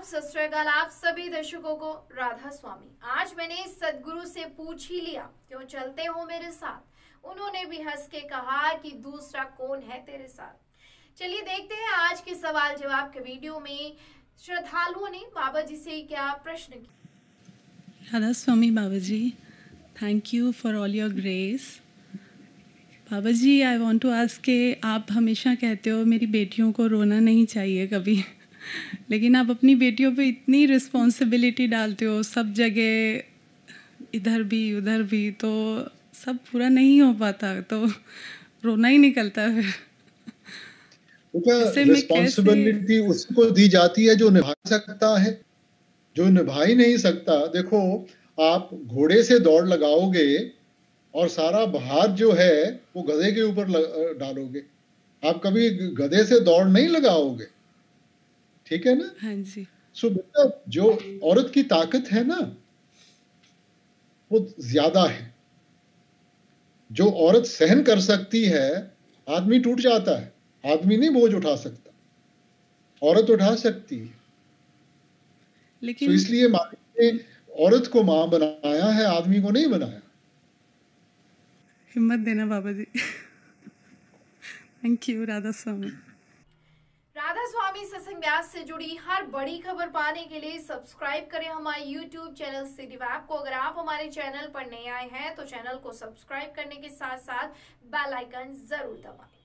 सत श्री अकाल आप सभी दर्शकों को राधा स्वामी। आज मैंने सदगुरु से पूछ ही लिया, क्यों चलते हो मेरे साथ। उन्होंने भी हंस के कहा कि दूसरा कौन है तेरे साथ। चलिए देखते हैं आज के सवाल जवाब के वीडियो में श्रद्धालुओं ने बाबा जी से क्या प्रश्न किया। Radha Swami Baba ji, thank you for all your grace. Baba ji, I want to ask के आप हमेशा कहते हो मेरी बेटियों को रोना नहीं चाहिए कभी, लेकिन आप अपनी बेटियों पे इतनी रिस्पॉन्सिबिलिटी डालते हो सब जगह, इधर भी उधर भी, तो सब पूरा नहीं हो पाता, तो रोना ही निकलता है फिर। रिस्पॉन्सिबिलिटी उसको दी जाती है जो निभा सकता है, जो निभा ही नहीं सकता। देखो, आप घोड़े से दौड़ लगाओगे और सारा भार जो है वो गधे के ऊपर डालोगे, आप कभी गधे से दौड़ नहीं लगाओगे, ठीक है ना? हाँ जी। सो बेटा, जो औरत की ताकत है ना वो ज्यादा है। जो औरत सहन कर सकती है, आदमी टूट जाता है, आदमी नहीं बोझ उठा सकता, औरत उठा सकती है। लेकिन तो इसलिए मालिक ने औरत को मां बनाया है, आदमी को नहीं बनाया। हिम्मत देना बाबा जी। Thank you Radha Swami. राधा स्वामी सत्संग व्यास से जुड़ी हर बड़ी खबर पाने के लिए सब्सक्राइब करें हमारे YouTube चैनल सिटी वैब को। अगर आप हमारे चैनल पर नए आए हैं तो चैनल को सब्सक्राइब करने के साथ साथ बेल आइकन जरूर दबाएं।